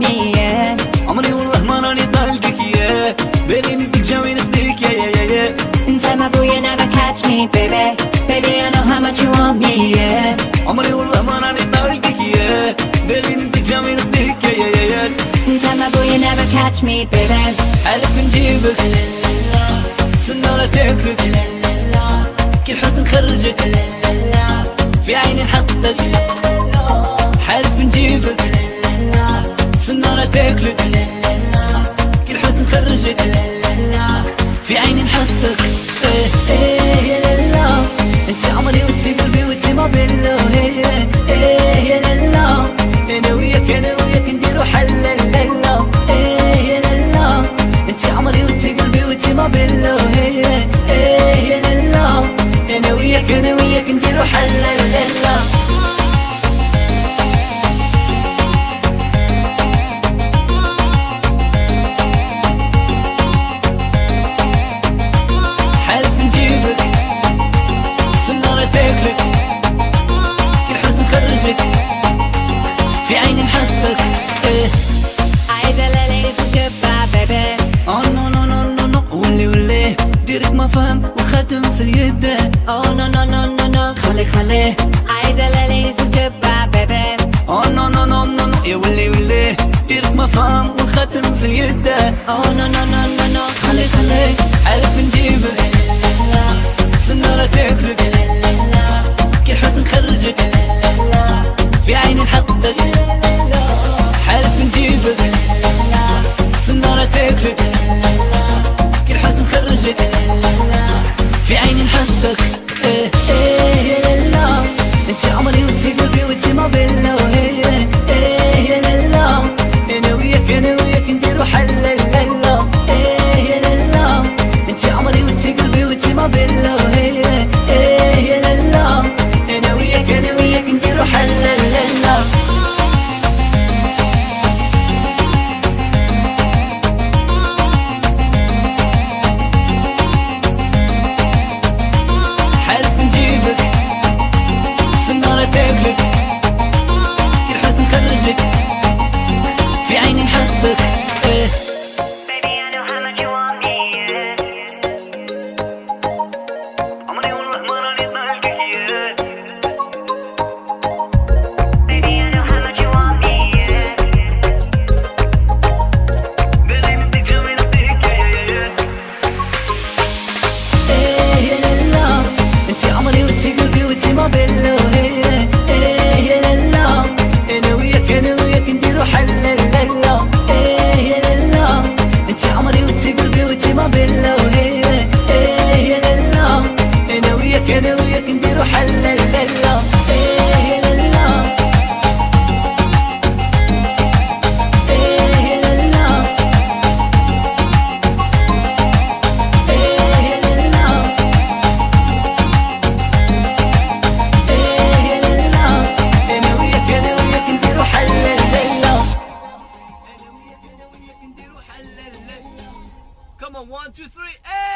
me, yeah. عمري والله ما راني طالقك يا بالي نديك جاوي نديك يا انت ما بو you never catch me, baby. Baby, I know how much you want me, yeah. عمري والله ما راني طالقك يا بالي نديك جاوي نديك يا انت ما بو you never catch me, baby. حالف نجيبك سنارة تاكلك كل حد نخرجك في عيني نحطك حالف نجيبك سنارة تاكلك كل حد نخرجك في عيني نحطك يا لالا انت عمري وانت قلبي وانت ما بيننا يا لالا انا وياك نديرو حل لالا يا لالا انت عمري وانت قلبي وانت ما بيننا يا لالا انا وياك نديرو حل لالا حالف نجيبك سنارة تاكلك كل حد نخرجك في عيني نحطك عايزة ليلة goodbye, baby. Oh no no no no no ولي ديرك ما فهم وخاتم في يده Oh no no no no no خليه عايزة ليلة goodbye, baby. Oh no no no no no يا ولي ديرك ما فهم والخاتم في يده Oh no no no no no خليه عارف نجيبك سنارة تاكلك كل حد نخرجك في عيني نحطك حالف نجيبك سنارة تاكلك كل حد نخرجك في عيني نحطك يا لالا انت عمري وانت قلبي وانت ما بيننا يا لالا انا وياك نديرو حل لالا يا لالا انت عمري وانت قلبي وانت ما بيننا يا لالا انا وياك نديرو حل لالا حالف نجيبك سنارة تاكلك كل حد نخرجك في عيني نحطك Baby, I know how much you want me, yeah. عمري والله ما راني طالقك يا Baby, I know how much you want me, yeah. بالي نديك جاوي نديك يا لالا انت عمري وانت قلبي وانت ما بيننا يا لالا انا وياك نديرو حل لالا يا لالا انت عمري وانت قلبي وانت ما بيننا يا لالا انا وياك نديرو حل لالا يا لالا يا لالا يا لالا يا لالا انا وياك نديرو حل لالا Come on, 1 2 3